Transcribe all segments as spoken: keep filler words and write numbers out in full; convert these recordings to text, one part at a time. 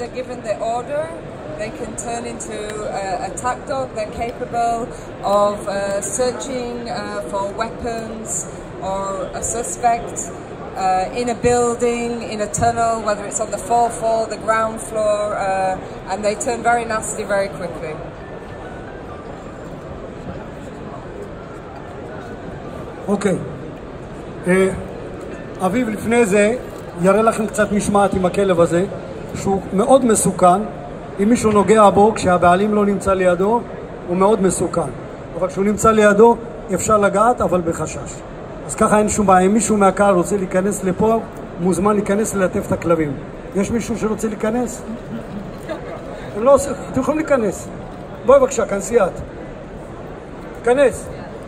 they're given the order, they can turn into uh, attack dog. They're capable of uh, searching uh, for weapons or a suspect uh, in a building, in a tunnel, whether it's on the fourth floor, the ground floor, uh, and they turn very nasty very quickly. אוקיי. אביב, לפני זה יראה לכם קצת משמעת עם הכלב הזה, שהוא מאוד מסוכן. אם מישהו נוגע בו כשהבעלים לא נמצא לידו, הוא מאוד מסוכן. אבל כשהוא נמצא לידו אפשר לגעת, אבל בחשש. אז ככה אין שום בעיה. אם מישהו מהקהל רוצה להיכנס לפה, מוזמן להיכנס ללטף את הכלבים. יש מישהו שרוצה להיכנס? הם לא עושים, אתם יכולים להיכנס. בואי בבקשה, כנסי את. כנס.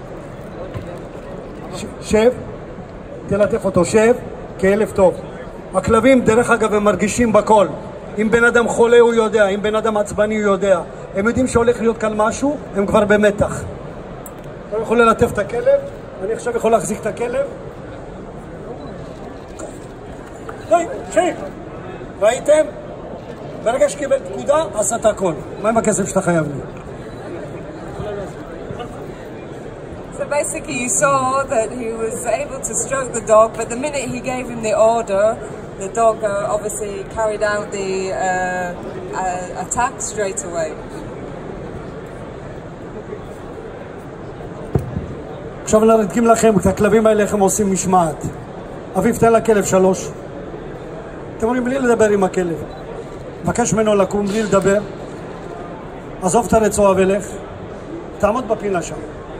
שב, תלטף אותו, שב, כאלף טוב. הכלבים, דרך אגב, הם מרגישים בכל. אם בן אדם חולה הוא יודע, אם בן אדם עצבני הוא יודע. הם יודעים שהולך להיות כאן משהו, הם כבר במתח. אתה יכול ללטף את הכלב, אני עכשיו יכול להחזיק את הכלב. די, שב. ראיתם? ברגע שקיבל פקודה, עשת הכל. מה עם הכסף שאתה חייב לי? So basically you saw that he was able to stroke the dog, but the minute he gave him the order, the dog uh, obviously carried out the uh, uh, attack straight away. עכשיו נרדים לכם את הכלבים האלה, איך הם עושים משמעת. אביב, תן לכלב שלוש. אתם אומרים בלי לדבר עם הכלב. מבקש ממנו לקום בלי לדבר. עזוב את הרצועה ולך. תעמוד בפינה שם.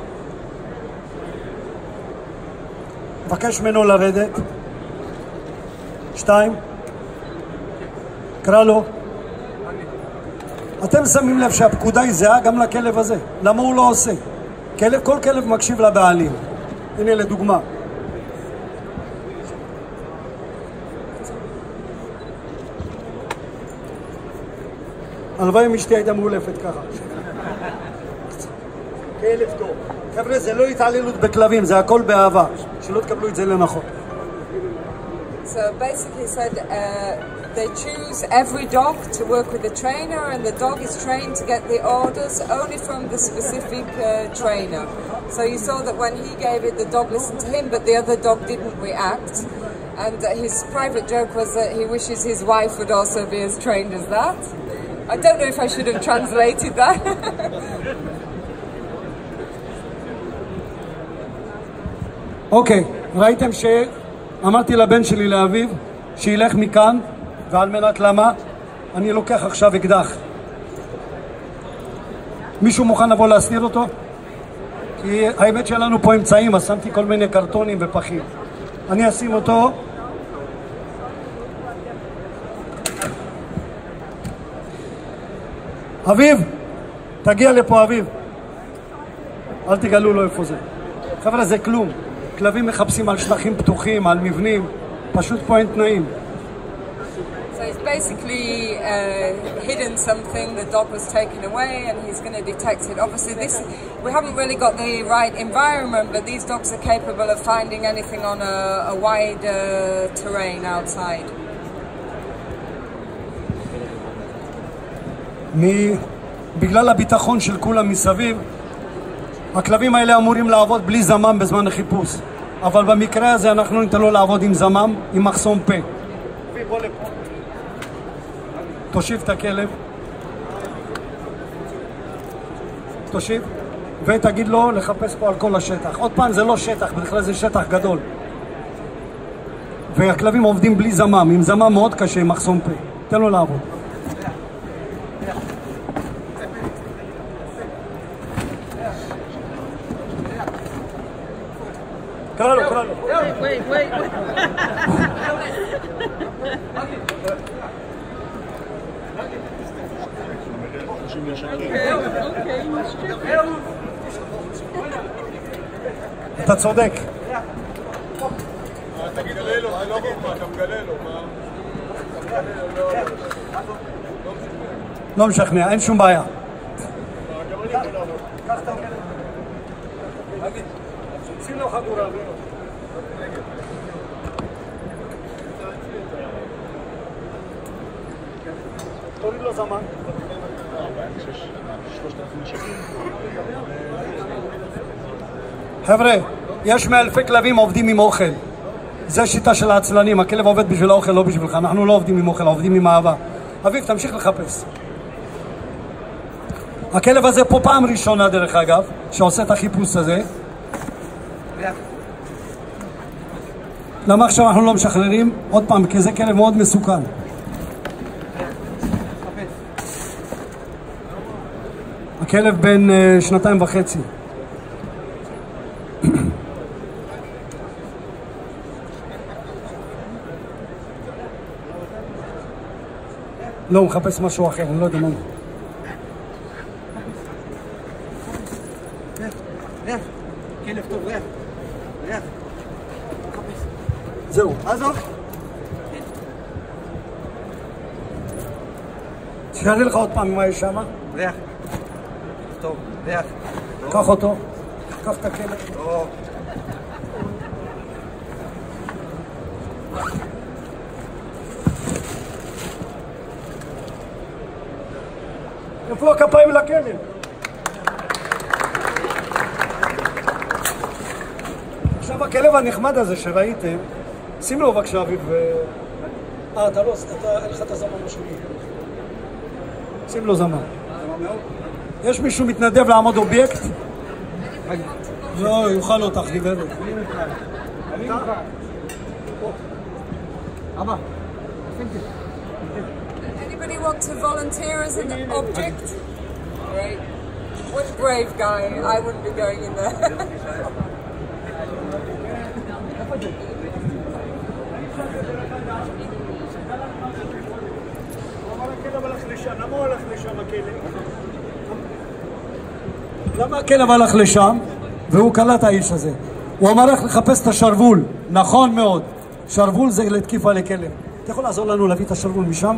מבקש ממנו לרדת. שתיים. קרא לו. אתם שמים לב שהפקודה היא זהה גם לכלב הזה. למה הוא לא עושה? כלב, כל כלב מקשיב לבעלים. הנה לדוגמה. הלוואי אם אשתי הייתה מאולפת ככה. כלב טוב. חבר'ה, זה לא התעללות בכלבים, זה הכל באהבה. שלא תקבלו את זה לנכון. So basically said uh, they choose every dog to work with the trainer, and the dog is trained to get the orders only from the specific uh, trainer. So you saw that when he gave it, the dog listened to him, but the other dog didn't react. And uh, his private joke was that he wishes his wife would also be as trained as that. I don't know if I should have translated that. אוקיי, ראיתם שאמרתי לבן שלי לאביב שילך מכאן, ועל מנת למה? אני לוקח עכשיו אקדח. מישהו מוכן לבוא להסתיר אותו? כי האמת שלנו פה אמצעים, אז שמתי כל מיני קרטונים ופחים. אני אשים אותו. אביב, תגיע לפה אביב. אל תגלו לו איפה זה. חבר'ה, זה כלום. כלבים מחפשים על שטחים פתוחים, על מבנים, פשוט פה אין תנאים. So it's basically uh, hidden something, the dog was taken away and he's going to detect it. Obviously this, we haven't really got the right environment, but these dogs are capable of finding anything on a, a wide uh, terrain outside. בגלל הביטחון של כולם מסביב, הכלבים האלה אמורים לעבוד בלי זמם בזמן החיפוש. אבל במקרה הזה אנחנו ניתן לו לעבוד עם זמם, עם מחסום פה. תושיב את הכלב. תושיב. ותגיד לו לחפש פה על כל השטח. עוד פעם, זה לא שטח, בכלל זה שטח גדול. והכלבים עובדים בלי זמם, עם זמם מאוד קשה, עם מחסום פה. תן לו לעבוד. קרא לו, קרא לו. Wait, wait, wait. אתה צודק. אתה מגלה לו, זה לא חוכמה, אתה מגלה לו, מה? לא משכנע, אין שום בעיה. שים לו חגורה. תוריד לו זמן. חבר'ה, יש מאלפי כלבים עובדים עם אוכל. זה שיטה של העצלנים, הכלב עובד בשביל האוכל, לא בשבילך. אנחנו לא עובדים עם אוכל, עובדים עם אהבה. אביב, תמשיך לחפש. הכלב הזה פה פעם ראשונה דרך אגב, שעושה את החיפוש הזה. למה עכשיו אנחנו לא משחררים? עוד פעם, כי זה כלב מאוד מסוכן. הכלב בן uh, שנתיים וחצי. לא, הוא מחפש משהו אחר, אני לא יודע מה. ריח, כלב טוב, ריח, ריח. זהו. עזוב. תשארי לך עוד פעם מה יש שם. ריח. טוב, ריח. קח אותו. קח את הכלב. טוב. איפה הכפיים לכלב? עכשיו הכלב הנחמד הזה שראיתם, שים לו בבקשה אביב ו... אה, אתה לא, אין לך את הזמן משהו. שים לו זמן. יש מישהו מתנדב לעמוד אובייקט? לא, יוכל אותך, גברת. אבא. Anybody want to volunteer as an object? Great. What a brave guy. I wouldn't be going in there. למה הכלב הלך לשם והוא קלט האיש הזה? הוא אמר לך לחפש את השרוול. נכון מאוד. שרוול זה לתקיפה לכלב. אתה יכול לעזור לנו להביא את השרוול משם?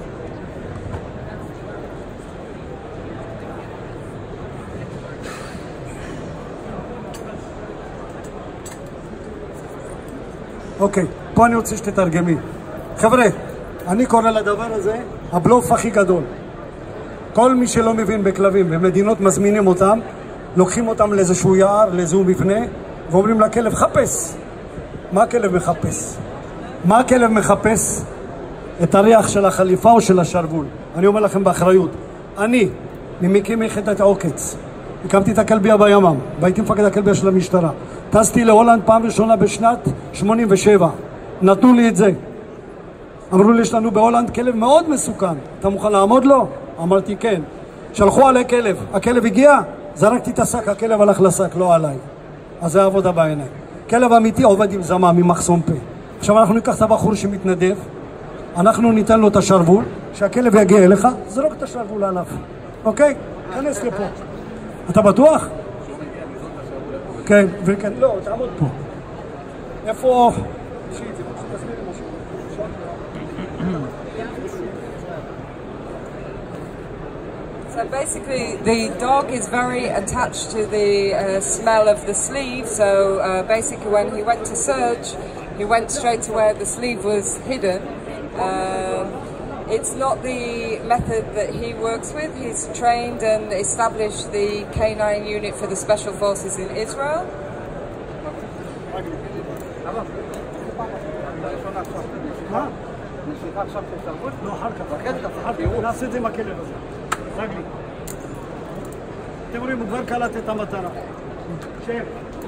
אוקיי, פה אני רוצה שתתרגמי. חבר'ה, אני קורא לדבר הזה הבלוף הכי גדול. כל מי שלא מבין בכלבים, במדינות מזמינים אותם, לוקחים אותם לאיזשהו יער, לאיזשהו מבנה, ואומרים לכלב, חפש. מה הכלב מחפש? מה הכלב מחפש? את הריח של החליפה או של השרוול. אני אומר לכם באחריות, אני, ממקים יחידת עוקץ, הקמתי את הכלביה בימ"מ, והייתי מפקד הכלביה של המשטרה. טסתי להולנד פעם ראשונה בשנת שמונים ושבע. נתנו לי את זה. אמרו לי, יש לנו בהולנד כלב מאוד מסוכן. אתה מוכן לעמוד לו? אמרתי, כן. שלחו עלי כלב. הכלב הגיע, זרקתי את השק, הכלב הלך לשק, לא עליי. אז זה עבודה בעיניי. כלב אמיתי עובד עם זמם, עם מחסום פה. עכשיו אנחנו ניקח את הבחור שמתנדב, אנחנו ניתן לו את השרוול, שהכלב יגיע אליך, זרוק את השרוול עליו. אוקיי? כנס לפה. אתה בטוח? כן, וכן, לא, תעמוד פה. איפה? So basically, the dog is very attached to the uh, smell of the sleeve. So uh, basically, when he went to search, he went straight to where the sleeve was hidden. Um, it's not the method that he works with. He's trained and established the K nine unit for the Special Forces in Israel. לא, אחר כך, אחר כך, נעשה את זה עם הכלב הזה. רגלי. אתם רואים, הוא כבר קלט את המטרה. שב.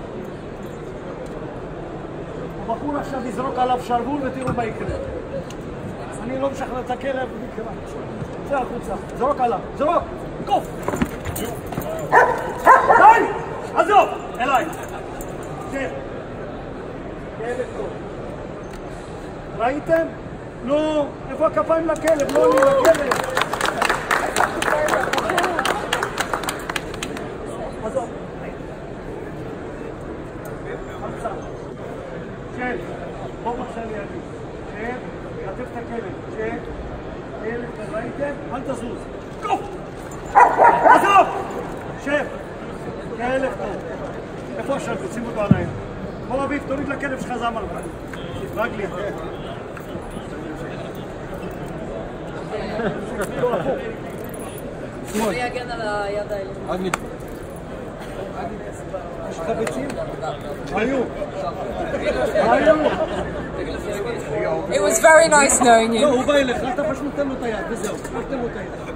הבחור עכשיו יזרוק עליו שרוול ותראו מה יקרה. אני לא משחרר את הכלב בקרה. זה החוצה. זרוק עליו. זרוק! קוף! די! עזוב! אליי! שב. כלב טוב. ראיתם? לא, איפה הכפיים לכלב? לא לי לכלב. עזוב. חלצה. שב. בוא בבקשה לידי. שב. כתב את הכלב. שב. כלב, ראיתם? אל תזוז. קוף! עזוב! שב. כלב טוב. איפה השב? שים אותו עליהם. בוא אביב, תוריד לכלב שלך זמר. רגלי. כאילו הפוך. מי יגן על היד האלה? יש לך ביצים? היו. היו. It was very nice knowing לא, you. הוא בא אליך, אתה פשוט נותן לו את היד, וזהו. נותן לו את היד.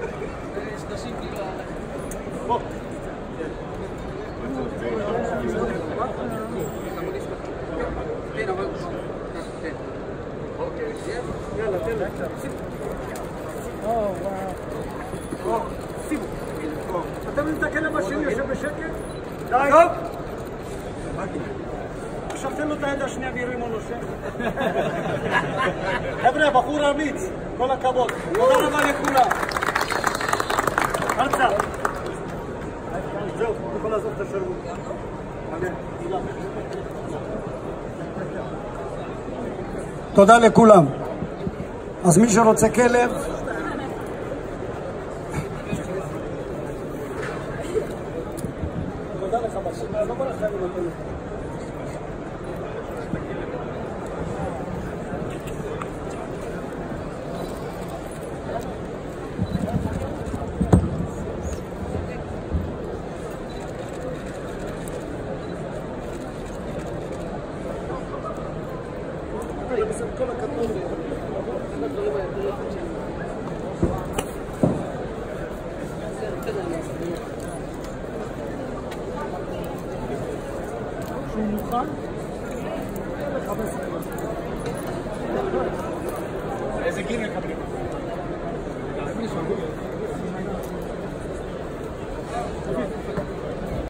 בוא. יאללה, תן לה. שימו. אתה מבין את הכלב השני יושב בשקט? די. טוב. עכשיו תן לו את היד השנייה וירים או נושם. חבר'ה, בחור אמיץ, כל הכבוד. תודה רבה לכולם. ארצה. זהו, אתה יכול לעזוב את השירות. תודה לכולם. אז מי שרוצה כלב, תודה לך בשביל, לא בא לך אני נותן לך. כל הכתוב שהוא מוכן איזה גיל